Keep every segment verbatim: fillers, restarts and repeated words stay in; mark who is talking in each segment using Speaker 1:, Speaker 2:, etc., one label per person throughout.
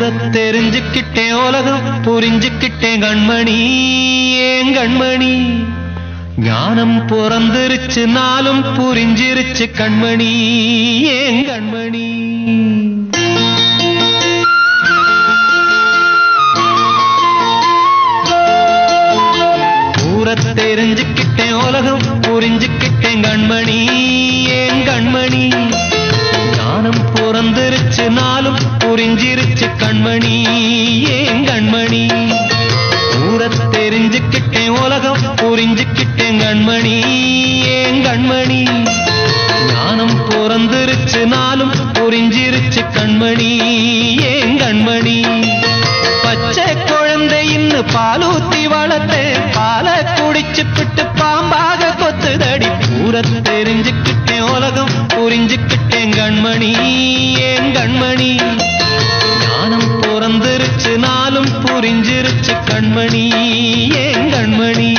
Speaker 1: தெரிஞ்சுக்கிட்டேன் உலகம் புரிஞ்சுக்கிட்டேன் கண்மணி ஏன் கண்மணி ஞானம் பிறந்திருச்சு நாளும் புரிஞ்சிருச்சு கண்மணி ஏன் கண்மணி ஊர தெரிஞ்சுக்கிட்டேன் உலகம் புரிஞ்சுக்கிட்டேன் கண்மணி ஏன் கண்மணி ஞானம் பிறந்திருச்சு நாளும் புரிஞ்சிருச்சு கண்மணி ஏன் கண்மணி ஊர தெரிஞ்சுக்கிட்டேன் உலகம் புரிஞ்சுக்கிட்டேன் கண்மணி ஏன் கண்மணி ஞானம் பிறந்திருச்சு நாளும் புரிஞ்சிருச்சு கண்மணி ஏன் கண்மணி பச்சை குழந்தை இன்னும் பாலூத்தி வளர்த்து பால குடிச்சு பிட்டு பாம்பாக கொத்துதடி ஊர தெரிஞ்சுக்கிட்டேன் உலகம் புரிஞ்சுக்கிட்டேன் கண்மணி ஏன் கண்மணி ஞானம் பிறந்திருச்சு நாளும் புரிஞ்சிருச்சு கண்மணி ஏன் கண்மணி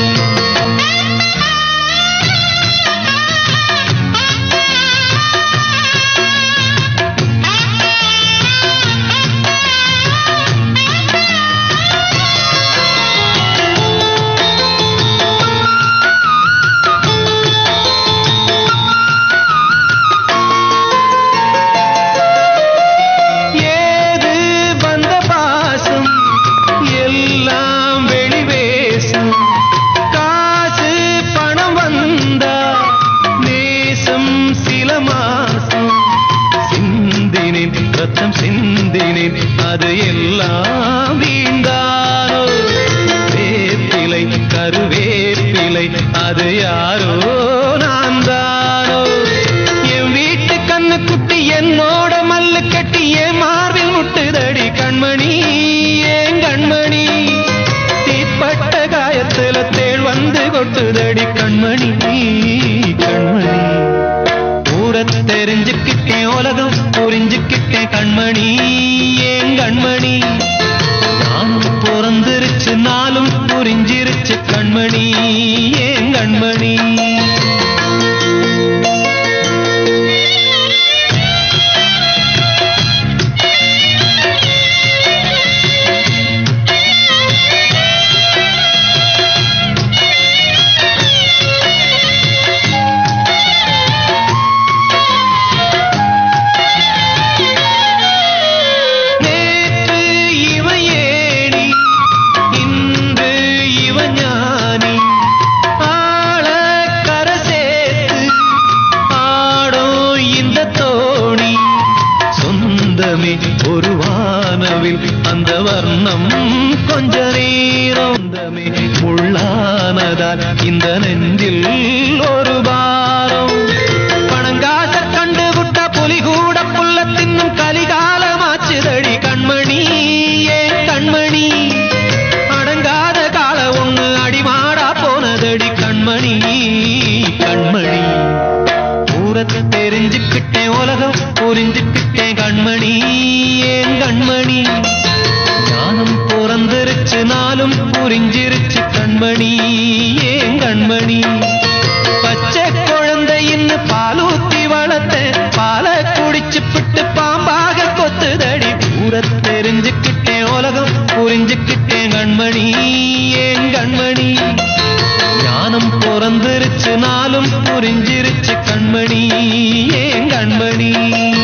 Speaker 1: ரத்தம் சிந்தினேன் அது எல்லாம் வீண்டானோ வேப்பிலை கருவேப்பிலை அது யாரோ நான் தானோ என் வீட்டு கண்ணு குட்டி என்னோட மல்லு கட்டி என் மார்பில் முட்டுதடி கண்மணி ஏன் கண்மணி தீப்பட்ட காயத்துல தேள் வந்து கொட்டுதடி கண்மணி கண்மணி ஊர தெரிஞ்சுக்கிட்டேன் உலகம் புரிஞ்சுக்கிட்டேன் கண்மணி ஏன் கண்மணி நானும் பிறந்திருச்சு நாளும் புரிஞ்சிருச்சு கண்மணி ஏன் கண்மணி ஒரு வானவில் அந்த வர்ணம் கொஞ்ச நேரமே முள்ளானதால் இந்த நெஞ்சில் ஒரு பாரம் பணங்காச கண்டு விட்ட புலி கூட புல்ல தின்னும் கலிகாலமாச்சுதடி கண்மணி ஏன் கண்மணி அடங்காத கால ஒண்ணு அடிமாடா போனதடி கண்மணி கண்மணி ஊரத்தை தெரிஞ்சுக்கிட்டேன் உலகம் புரிஞ்சுக்கிட்டேன் கண்மணி ஏன் கண்மணி ஞானம் பிறந்திருச்சு நாளும் புரிஞ்சிருச்சு கண்மணி ஏன் கண்மணி பச்சை குழந்தை இன்னும் பாலூத்தி வளர்த்து பால குடிச்சு பிட்டு பாம்பாக கொத்துதடி ஊர தெரிஞ்சுக்கிட்டேன் உலகம் புரிஞ்சுக்கிட்டேன் கண்மணி ஏன் கண்மணி ஞானம் பிறந்திருச்சு நாளும் புரிஞ்சிருச்சு கண்மணி ஏன் கண்மணி